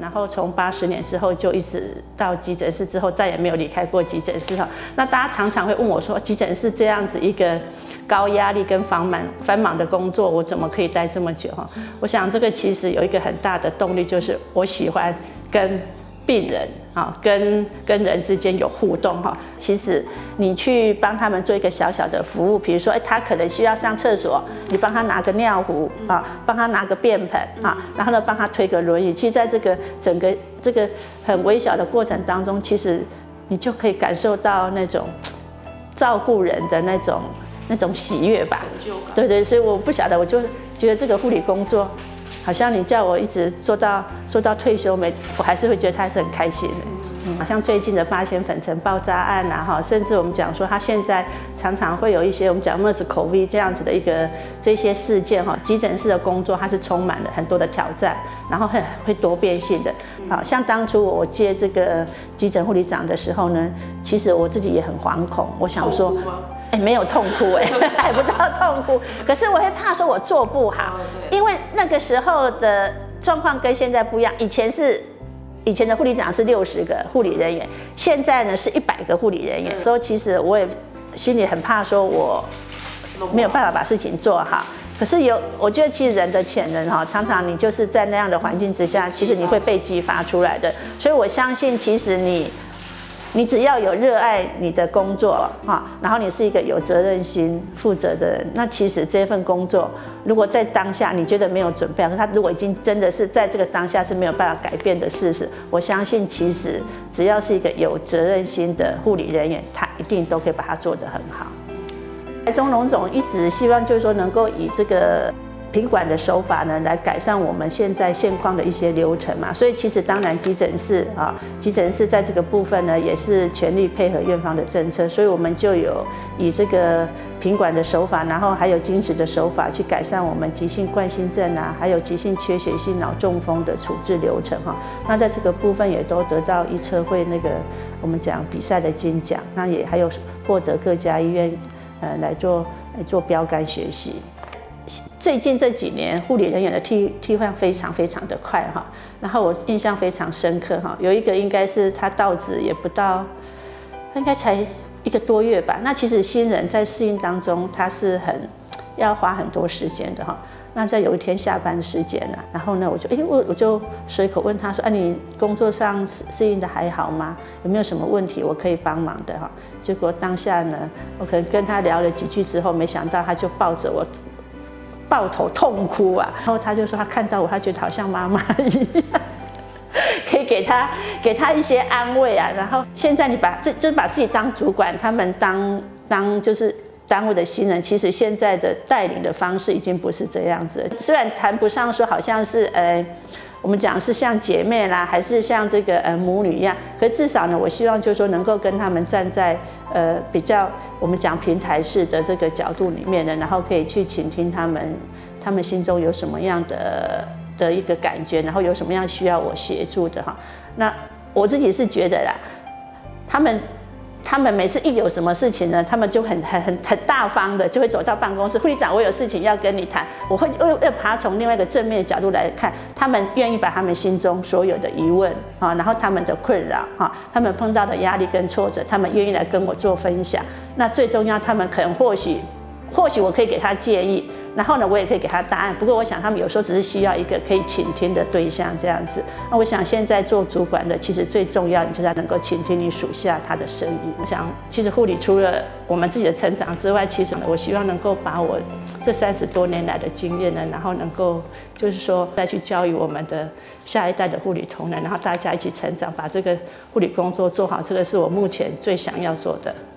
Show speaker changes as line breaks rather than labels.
然后从80年之后就一直到急诊室之后，再也没有离开过急诊室哈。那大家常常会问我说，急诊室这样子一个高压力跟繁忙的工作，我怎么可以待这么久哈？我想这个其实有一个很大的动力，就是我喜欢跟病人啊，跟人之间有互动哈。其实你去帮他们做一个小小的服务，比如说，他可能需要上厕所，你帮他拿个尿壶啊，帮他拿个便盆啊，然后呢，帮他推个轮椅。其实在这个整个这个很微小的过程当中，其实你就可以感受到那种照顾人的那种喜悦吧。成就感。对对，所以我不晓得，我就觉得这个护理工作。好像你叫我一直做到退休我还是会觉得他是很开心的。好像最近的八仙粉尘爆炸案啊，哈，甚至我们讲说他现在常常会有一些我们讲 MERS-CoV 这样子的这些事件哈，急诊室的工作它是充满了很多的挑战，然后会多变性的。好像当初我接这个急诊护理长的时候呢，其实我自己也很惶恐，我想说。没有痛哭还不到痛哭，可是我会怕说我做不好，因为那个时候的状况跟现在不一样。以前的护理长是60个护理人员，现在呢是100个护理人员。所以其实我也心里很怕说我没有办法把事情做好。可是我觉得其实人的潜能哈，常常你就是在那样的环境之下，其实你会被激发出来的。所以我相信，其实你只要有热爱你的工作哈，然后你是一个有责任心、负责的人，那其实这份工作如果在当下你觉得没有准备，可是他如果已经真的是在这个当下是没有办法改变的事实，我相信其实只要是一个有责任心的护理人员，他一定都可以把它做得很好。台中荣总一直希望就是说能够以这个品管的手法呢，来改善我们现在现况的一些流程嘛，所以其实当然急诊室在这个部分呢，也是全力配合院方的政策，所以我们就有以这个品管的手法，然后还有精实的手法去改善我们急性冠心症啊，还有急性缺血性脑中风的处置流程哈。那在这个部分也都得到医策会那个我们讲比赛的金奖，那也还有获得各家医院来做标杆学习。最近这几年，护理人员的替换非常的快哈，然后我印象非常深刻哈，有一个应该是他到职也不到，应该才1个多月吧。那其实新人在适应当中，他是要花很多时间的哈。那在有一天下班时间了，然后呢，我就随口问他说：“你工作上适应的还好吗？有没有什么问题我可以帮忙的哈？”结果当下呢，我可能跟他聊了几句之后，没想到他就抱着我。抱头痛哭啊！然后他就说他看到我，他觉得好像妈妈一样，可以给他一些安慰啊。然后现在你就是把自己当主管，他们当就是单位的新人，其实现在的带领的方式已经不是这样子了。虽然谈不上说好像是我们讲是像姐妹啦，还是像这个母女一样，可至少呢，我希望就是说能够跟他们站在比较我们讲平台式的这个角度里面呢，然后可以去倾听他们心中有什么样的一个感觉，然后有什么样需要我协助的哈。那我自己是觉得啦，他们每次一有什么事情呢，他们就很大方的就会走到办公室，护理长，我有事情要跟你谈。我会又把它从另外一个正面的角度来看，他们愿意把他们心中所有的疑问然后他们的困扰他们碰到的压力跟挫折，他们愿意来跟我做分享。那最重要，他们可能或许我可以给他建议，然后呢，我也可以给他答案。不过我想他们有时候只是需要一个可以倾听的对象这样子。那我想现在做主管的，其实最重要，你就是要能够倾听你属下他的声音。我想，其实护理除了我们自己的成长之外，其实我希望能够把我这30多年来的经验呢，然后能够就是说再去教育我们的下一代的护理同仁，然后大家一起成长，把这个护理工作做好，这个是我目前最想要做的。